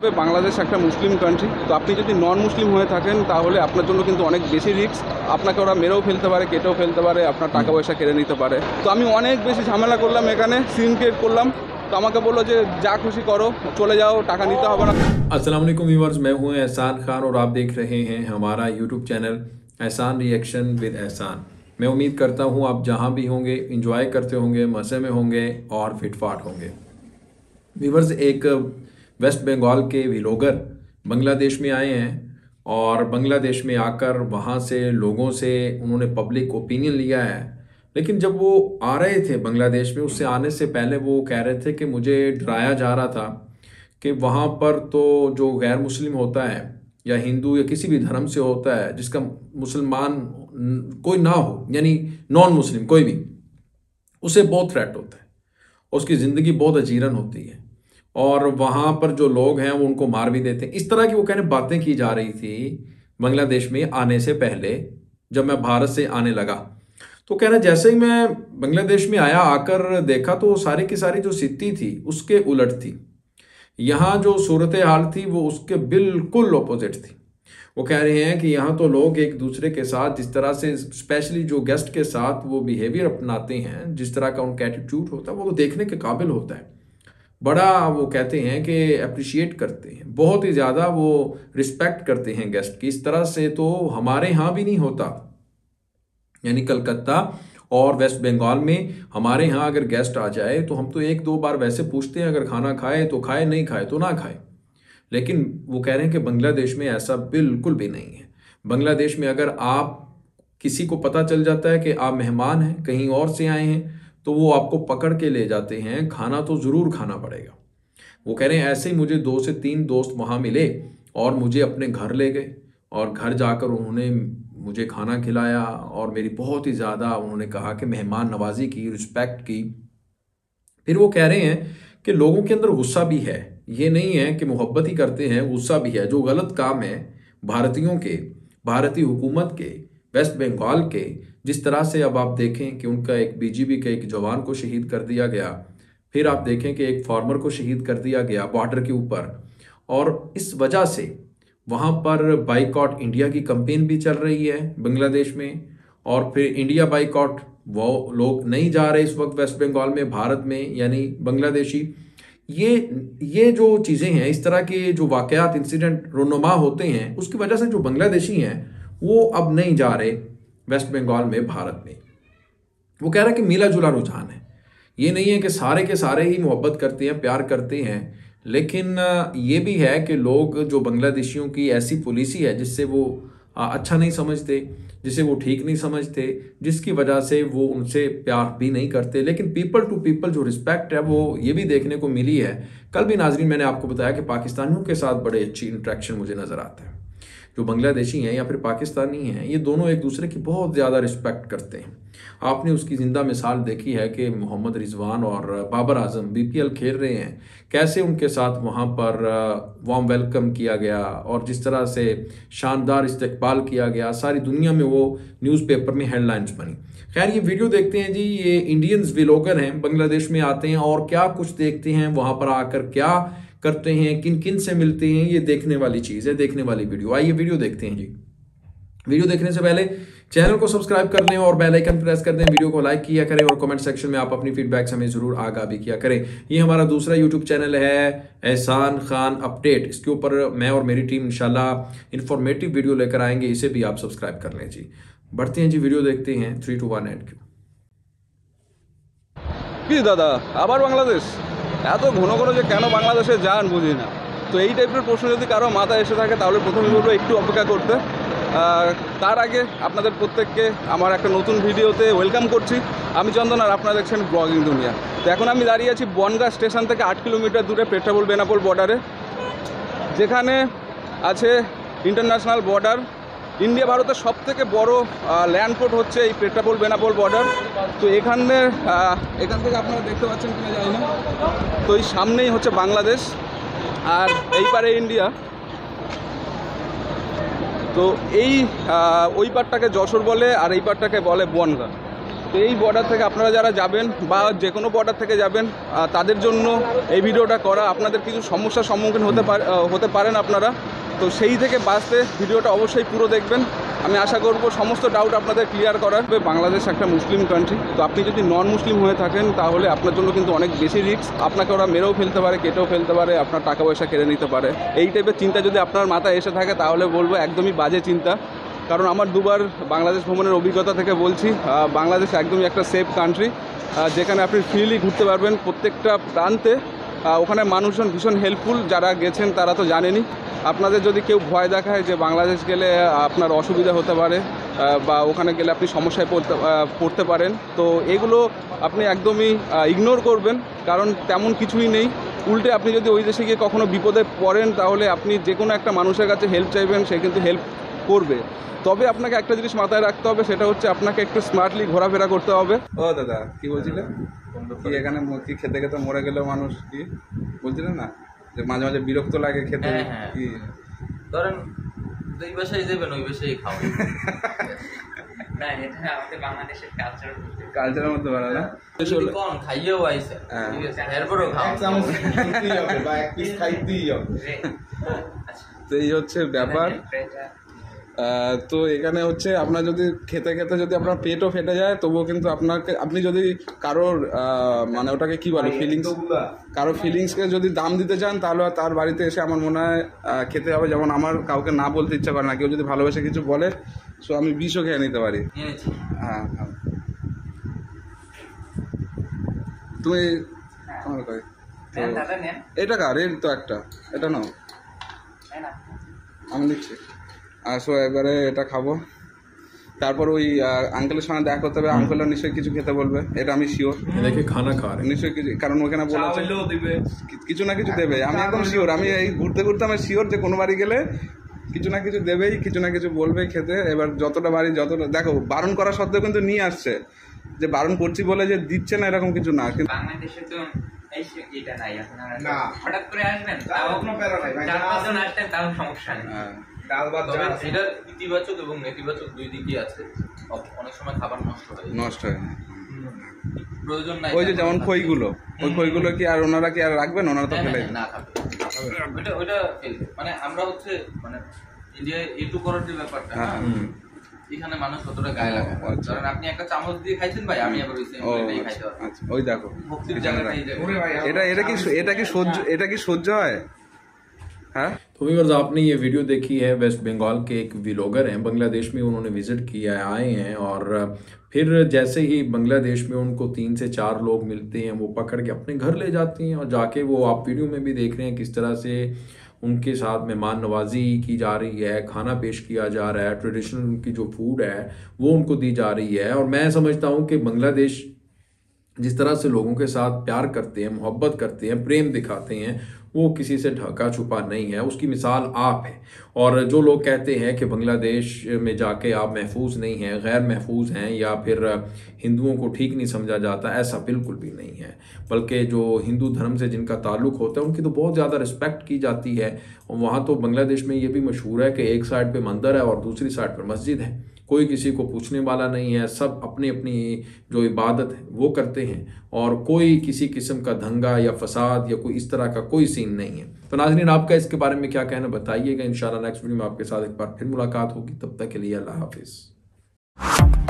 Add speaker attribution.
Speaker 1: বাংলাদেশ একটা মুসলিম কান্ট্রি, তো আপনি যদি নন মুসলিম হয়ে থাকেন তাহলে আপনার জন্য কিন্তু অনেক বেশি রিস্ক। আপনাকে ওরা মেরেও ফেলতে পারে, কেটেও ফেলতে পারে, আপনার টাকা পয়সা কেড়ে নিতে পারে। তো আমি অনেক বেশি ঝামেলা করলাম, এখানে সিন ক্রিয়েট করলাম। तो আমাকে বললো যে যা খুশি करो, चले जाओ, টাকা নিতে হবে না।
Speaker 2: अस्सलाम वालेकुम व्यूअर्स, मैं हूं एहसान खान और आप देख रहे हैं हमारा YouTube channel Ehsan reaction with Ehsan. मैं उम्मीद करता हूं आप जहां भी होंगे इंजॉय करते होंगे, मज़े में होंगे और फिटफाट होंगे। व्यूअर्स, एक वेस्ट बंगाल के व्लॉगर बांग्लादेश में आए हैं और बांग्लादेश में आकर वहां से लोगों से उन्होंने पब्लिक ओपिनियन लिया है। लेकिन जब वो आ रहे थे बांग्लादेश में, उससे आने से पहले वो कह रहे थे कि मुझे डराया जा रहा था कि वहाँ पर तो जो गैर मुस्लिम होता है या हिंदू या किसी भी धर्म से होता है जिसका मुसलमान कोई ना हो, यानी नॉन मुस्लिम कोई भी, उसे बहुत थ्रेट होता है, उसकी ज़िंदगी बहुत अजीरन होती है और वहाँ पर जो लोग हैं वो उनको मार भी देते हैं। इस तरह की वो कहने बातें की जा रही थी बांग्लादेश में आने से पहले, जब मैं भारत से आने लगा। तो कह रहे जैसे ही मैं बांग्लादेश में आया, आकर देखा तो सारी की सारी जो स्थिति थी उसके उलट थी। यहाँ जो सूरत हाल थी वो उसके बिल्कुल ऑपोजिट थी। वो कह रहे हैं कि यहाँ तो लोग एक दूसरे के साथ जिस तरह से, स्पेशली जो गेस्ट के साथ वो बिहेवियर अपनाते हैं, जिस तरह का उनका एटीट्यूड होता है, वो तो देखने के काबिल होता है। बड़ा वो कहते हैं कि अप्रिशिएट करते हैं, बहुत ही ज़्यादा वो रिस्पेक्ट करते हैं गेस्ट की। इस तरह से तो हमारे यहाँ भी नहीं होता, यानी कलकत्ता और वेस्ट बंगाल में हमारे यहाँ अगर गेस्ट आ जाए तो हम तो एक दो बार वैसे पूछते हैं, अगर खाना खाए तो खाए, नहीं खाए तो ना खाए। लेकिन वो कह रहे हैं कि बांग्लादेश में ऐसा बिल्कुल भी नहीं है। बांग्लादेश में अगर आप किसी को पता चल जाता है कि आप मेहमान हैं, कहीं और से आए हैं, तो वो आपको पकड़ के ले जाते हैं, खाना तो ज़रूर खाना पड़ेगा। वो कह रहे हैं ऐसे ही मुझे 2 से 3 दोस्त वहाँ मिले और मुझे अपने घर ले गए और घर जाकर उन्होंने मुझे खाना खिलाया और मेरी बहुत ही ज़्यादा उन्होंने कहा कि मेहमान नवाजी की, रिस्पेक्ट की। फिर वो कह रहे हैं कि लोगों के अंदर गुस्सा भी है, ये नहीं है कि मोहब्बत ही करते हैं, गुस्सा भी है। जो गलत काम है भारतीयों के, भारतीय हुकूमत के, वेस्ट बंगाल के, जिस तरह से अब आप देखें कि उनका एक बीजीबी के एक जवान को शहीद कर दिया गया, फिर आप देखें कि एक फार्मर को शहीद कर दिया गया बॉर्डर के ऊपर, और इस वजह से वहाँ पर बाइकॉट इंडिया की कैंपेन भी चल रही है बांग्लादेश में। और फिर इंडिया बाइकॉट, वो लोग नहीं जा रहे इस वक्त वेस्ट बंगाल में, भारत में, यानी बांग्लादेशी। ये जो चीज़ें हैं, इस तरह के जो वाक़यात, इंसिडेंट रोनुमा होते हैं, उसकी वजह से जो बांग्लादेशी हैं वो अब नहीं जा रहे वेस्ट बंगाल में, भारत में। वो कह रहा है कि मिला जुला रुझान है, ये नहीं है कि सारे के सारे ही मोहब्बत करते हैं, प्यार करते हैं। लेकिन ये भी है कि लोग जो बांग्लादेशियों की ऐसी पॉलिसी है जिससे वो अच्छा नहीं समझते, जिसे वो ठीक नहीं समझते, जिसकी वजह से वो उनसे प्यार भी नहीं करते। लेकिन पीपल टू पीपल जो रिस्पेक्ट है वो ये भी देखने को मिली है। कल भी नाजरीन मैंने आपको बताया कि पाकिस्तानियों के साथ बड़े अच्छी इंटरेक्शन मुझे नज़र आता है। जो बांग्लादेशी हैं या फिर पाकिस्तानी हैं, ये दोनों एक दूसरे की बहुत ज़्यादा रिस्पेक्ट करते हैं। आपने उसकी ज़िंदा मिसाल देखी है कि मोहम्मद रिजवान और बाबर आजम BPL खेल रहे हैं, कैसे उनके साथ वहाँ पर वार्म वेलकम किया गया और जिस तरह से शानदार इस्तकबाल किया गया, सारी दुनिया में वो न्यूज़पेपर में हेडलाइंस बनी। खैर, ये वीडियो देखते हैं जी। ये इंडियंस व्लॉगर हैं, बांग्लादेश में आते हैं और क्या कुछ देखते हैं, वहाँ पर आकर क्या करते हैं, किन किन से मिलते हैं, ये देखने वाली चीज़ है, देखने वाली वीडियो। आइए वीडियो देखते हैं जी। वीडियो देखने से पहले चैनल को सब्सक्राइब कर लें और बेल आइकन प्रेस कर दें, वीडियो को लाइक किया करें और कमेंट सेक्शन में आप अपनी फीडबैक्स हमें ज़रूर आगाह भी किया करें। ये हमारा दूसरा यूट्यूब चैनल है एहसान खान अपडेट। इसके ऊपर मैं और मेरी टीम इंशाल्लाह इंफॉर्मेटिव वीडियो लेकर आएंगे, इसे भी आप सब्सक्राइब कर लें जी। बढ़ते हैं जी, वीडियो देखते हैं। 3, 2, 1 एंड
Speaker 1: কি দাদা আবার বাংলাদেশ? এত ঘন ঘন যে কেন বাংলাদেশে যান বুঝি না। তো এই টাইপের প্রশ্ন যদি কারো মাথায় এসে থাকে তাহলে প্রথমে বলবো একটু অপেক্ষা করতে। তার আগে আপনাদের প্রত্যেককে আমার একটা নতুন ভিডিওতে ওয়েলকাম করছি। আমি চন্দন আর আপনারা দেখছেন ব্লগিং দুনিয়া। তো এখন আমি দাঁড়িয়ে আছি বনগাঁ স্টেশন থেকে 8 কিলোমিটার দূরে পেট্রাপোল বেনাপোল বর্ডারে, যেখানে আছে ইন্টারন্যাশনাল বর্ডার। ইন্ডিয়া ভারতের সবথেকে বড় ল্যান্ড পোর্ট হচ্ছে এই পেট্রাপোল বেনাপোল বর্ডার। তো এখান থেকে আপনারা দেখতে পাচ্ছেন কিনা জানি না। তো এই সামনেই হচ্ছে বাংলাদেশ আর এই পারে ইন্ডিয়া। তো এই ওই পারটাকে যশোর বলে আর এই পারটাকে বলে বনগাঁ। তো এই বর্ডার থেকে আপনারা যারা যাবেন বা যে কোনো বর্ডার থেকে যাবেন তাদের জন্য এই ভিডিওটা করা। আপনাদের কিছু সমস্যার সম্মুখীন হতে পারেন আপনারা, তো সেই থেকে বাঁচতে ভিডিওটা অবশ্যই পুরো দেখবেন। আমি আশা করব সমস্ত ডাউট আপনাদের ক্লিয়ার করার। বাংলাদেশ একটা মুসলিম কান্ট্রি, তো আপনি যদি নন মুসলিম হয়ে থাকেন তাহলে আপনার জন্য কিন্তু অনেক বেশি রিস্ক। আপনাকে ওরা মেরেও ফেলতে পারে, কেটেও ফেলতে পারে, আপনার টাকা পয়সা কেড়ে নিতে পারে। এই টাইপের চিন্তা যদি আপনার মাথায় এসে থাকে তাহলে বলবো একদমই বাজে চিন্তা। কারণ আমার দুবার বাংলাদেশ ভ্রমণের অভিজ্ঞতা থেকে বলছি, বাংলাদেশ একদমই একটা সেফ কান্ট্রি, যেখানে আপনি ফ্রিলি ঘুরতে পারবেন প্রত্যেকটা প্রান্তে। ওখানে মানুষজন ভীষণ হেল্পফুল, যারা গেছেন তারা তো জানেনই। আপনাদের যদি কেউ ভয় দেখায় যে বাংলাদেশ গেলে আপনার অসুবিধা হতে পারে বা ওখানে গেলে আপনি সমস্যায় পড়তে পারেন, তো এগুলো আপনি একদমই ইগনোর করবেন, কারণ তেমন কিছুই নেই। উল্টে আপনি যদি ওই দেশে গিয়ে কখনো বিপদে পড়েন তাহলে আপনি যে কোনো একটা মানুষের কাছে হেল্প চাইবেন, সে কিন্তু হেল্প করবে। তবে আপনাকে একটা জিনিস মাথায় রাখতে হবে, সেটা হচ্ছে আপনাকে একটু স্মার্টলি ঘোরাফেরা করতে হবে। ও দাদা, কি বলছিলেন? কি এখানে কি খেতে খেতে মরে গেলেও মানুষ কি বলছিলেন না, যে মাঝে মাঝে বিরক্ত লাগে খেতে? কি
Speaker 3: ধরেন দুই বাসায় যাবেন, ওই বাসায় খাওয়া
Speaker 4: না, এটা আমাদের বাংলাদেশের
Speaker 1: কালচারের মধ্যে বলা না,
Speaker 3: কোন খাইয়েও আইছে, ঠিক আছে, এরপরও খাওয়া
Speaker 1: বা এক পিস খাইতেই হবে। তো এই হচ্ছে ব্যাপার। তো এখানে হচ্ছে আপনার যদি খেতে খেতে যদি আপনার পেটও ফেটে যায়, তবুও কিন্তু আপনি যদি কারোর মানে ওটাকে কি বলে কারো ফিলিংসকে যদি দাম দিতে চান, তাহলে তার বাড়িতে এসে আমার মনে হয় খেতে হবে। যেমন আমার কাউকে না বলতে ইচ্ছা করে না, কেউ যদি ভালোবেসে কিছু বলে, সো আমি বিষও খেয়ে নিতে পারি। হ্যাঁ, তুমি এটা কার? এর তো একটা, এটা নাও, আমি দিচ্ছি। সো এবারে এটা খাবো, তারপর ওই আঙ্কেলের সঙ্গে দেখা করতে হবে। আঙ্কেলরা নিশ্চয়ই কিছু খেতে বলবে, এটা আমি শিওর।
Speaker 2: দেখে খানা খা
Speaker 1: নিশ্চয়ই কিছু, কারণ ওখানে বলেছে কিছু না কিছু দেবে। আমি একদম শিওর, আমি এই ঘুরতে ঘুরতে আমি শিওর যে কোনো বাড়ি গেলে কিছু না কিছু দেবেই, কিছু না কিছু বলবেই খেতে। এবার যতটা বাড়ি যতটা দেখো, বারণ করা সত্ত্বেও কিন্তু নিয়ে আসছে। যে বারণ করছি বলে যে দিচ্ছে না, এরকম কিছু না। কিন্তু
Speaker 4: বাংলাদেশে তো এটা নাই, আপনারা হঠাৎ করে আসবেন, তাও কোনো প্যারা নাই, 4-5 জন আসতেন তাও সমস্যা নেই।
Speaker 3: এটার ইতিবাচক এবং নেতিবাচক দুই দিকই আছে। অনেক সময় খাবার নষ্ট হয় প্রয়োজন নাই।
Speaker 1: ওই যে যেমন খইগুলো, ওই খইগুলো কি আর ওনারা কি আর রাখবেন? ওনারা তো ফেলে
Speaker 3: না খাবে, ওইটা মানে আমরা হচ্ছে মানে ইন্ডিয়ায় এটু করার যে ব্যাপারটা, এখানে মানুষ কতটা গায়ে লাগে। কারণ আপনি একটা চামচ দিয়ে খাইছেন ভাই, আমি আবার খাইতে পারবো।
Speaker 1: ওই দেখো, এটা কি সহ্য হয়? हाँ?
Speaker 2: तो व्यूअर्स, आपने ये वीडियो देखी है। वेस्ट बंगाल के एक व्लॉगर हैं, बांग्लादेश में उन्होंने विजिट किया है, आए हैं, और फिर जैसे ही बांग्लादेश में उनको 3 से 4 लोग मिलते हैं, वो पकड़ के अपने घर ले जाते हैं, और जाके वो आप वीडियो में भी देख रहे हैं किस तरह से उनके साथ मेहमान नवाजी की जा रही है, खाना पेश किया जा रहा है, ट्रेडिशनल उनकी जो फूड है वो उनको दी जा रही है। और मैं समझता हूँ कि बांग्लादेश जिस तरह से लोगों के साथ प्यार करते हैं, मोहब्बत करते हैं, प्रेम दिखाते हैं, वो किसी से ढका छुपा नहीं है। उसकी मिसाल आप है। और जो लोग कहते हैं कि बांग्लादेश में जाके आप महफूज नहीं हैं, गैर महफूज हैं, या फिर हिंदुओं को ठीक नहीं समझा जाता, ऐसा बिल्कुल भी नहीं है। बल्कि जो हिंदू धर्म से जिनका ताल्लुक़ होता है उनकी तो बहुत ज़्यादा रिस्पेक्ट की जाती है। और वहाँ तो बांग्लादेश में ये भी मशहूर है कि एक साइड पर मंदिर है और दूसरी साइड पर मस्जिद है, कोई किसी को पूछने वाला नहीं है, सब अपनी अपनी जो इबादत है वो करते हैं, और कोई किसी किस्म का दंगा या फसाद या कोई इस तरह का कोई सीन नहीं है। तो नाज़रीन, आपका इसके बारे में क्या कहना बताइएगा। इंशाल्लाह नेक्स्ट वीडियो में आपके साथ एक बार फिर मुलाकात होगी। तब तक के लिए अल्लाह हाफिज़।